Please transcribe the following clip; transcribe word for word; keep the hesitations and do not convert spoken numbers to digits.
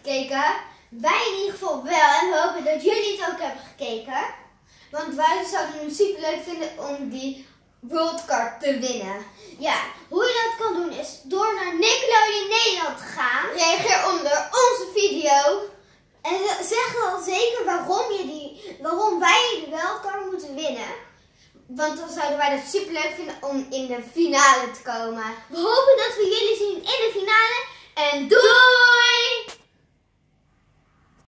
gekeken. Wij in ieder geval wel en we hopen dat jullie het ook hebben gekeken. Want wij zouden het super leuk vinden om die World Cup te winnen. Ja, hoe je dat kan doen is door naar Nickelodeon Nederland te gaan. Reageer onder onze video. En zeg wel zeker waarom, je die, waarom wij de World Cup moeten winnen. Want dan zouden wij dat super leuk vinden om in de finale te komen. We hopen dat we jullie zien in de finale. En doei!